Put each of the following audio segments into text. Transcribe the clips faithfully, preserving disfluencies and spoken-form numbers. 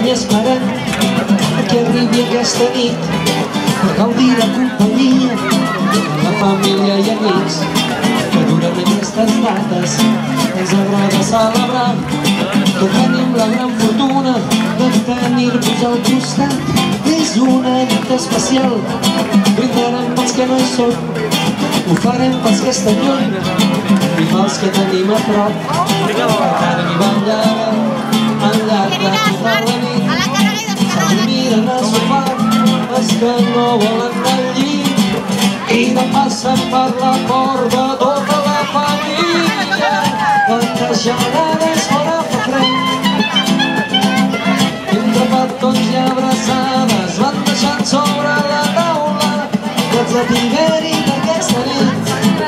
I esperem que arribi aquesta nit per gaudir de companyia de la família i amics que durant aquestes dates ens agrada celebrar que tenim la gran fortuna de tenir-vos al costat. És una nit especial, brindarem pels que no hi són, ho farem pels que estan lluny i pels que tenim a prop. Encara hi ballarem al llarg de tota la nit, s'admiren al sofà els que no volen anar al llit i no passen per la porta tota la família. Quantes gelades fora fa fred, entre petons i abraçades van deixant sobre la taula plats de tiberi d'aquesta nit,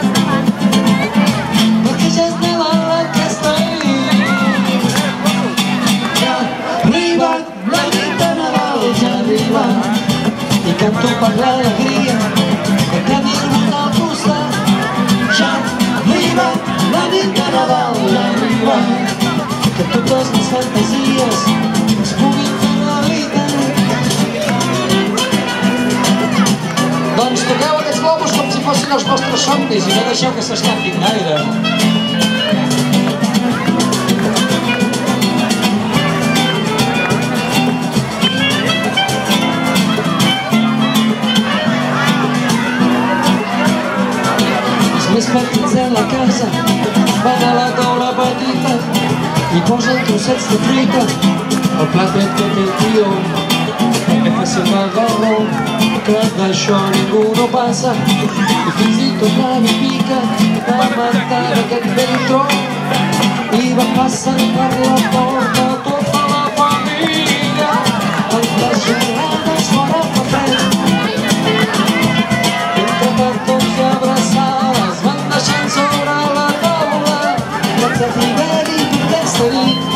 perquè ja és Nadal aquesta nit. Ja ha arribat la nit de Nadal, ja ha arribat, i canto per l'alegria de tenir-vos al costat. Ja ha arribat la nit de Nadal, ja ha arribat, que totes les fantasies es puguin fer realitat. Doncs toqueu aquests globus com si fossin els vostres somnis i no deixeu que s'escapin gaire. Els més petits de la casa van a la taula petita i posen trossets de fruita al platet que té el tio, perquè facin el garró, que d'això ningú no passa, i fins i tot l'avi pica va matar aquest vell tronc i va passant per la porta tota la família. Quantes gelades fora fa fred, entre petons i abraçades van deixant sobre la taula plats de tiberi d'aquesta nit,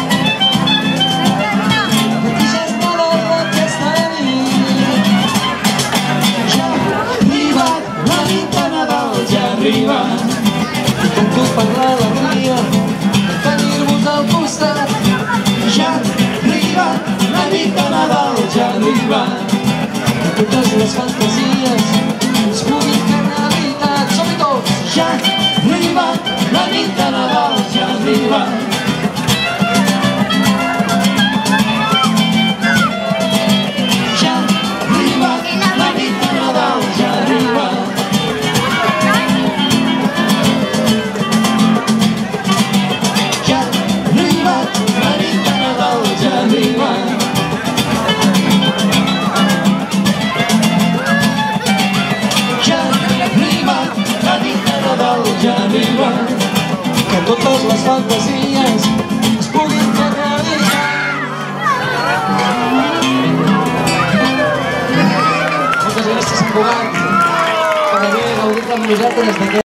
perquè ja és Nadal aquesta nit. Ja ha arribat la nit de Nadal, ja ha arribat, i canto per l'alegria de tenir-vos al costat. Ja ha arribat la nit de Nadal, ja ha arribat, que totes les fantasies es puguin fer realitat. Som-hi tots! Ja ha arribat la nit de Nadal, ja ha arribat. Ja ha arribat la nit de Nadal, ja ha arribat. Ja ha arribat la nit de Nadal, ja ha arribat. Ja ha arribat la nit de Nadal, ja ha arribat, que totes les fantasies es puguin fer realitat. Moltes gràcies, Sant Cugat, per haver gaudit amb nosaltres d'aquest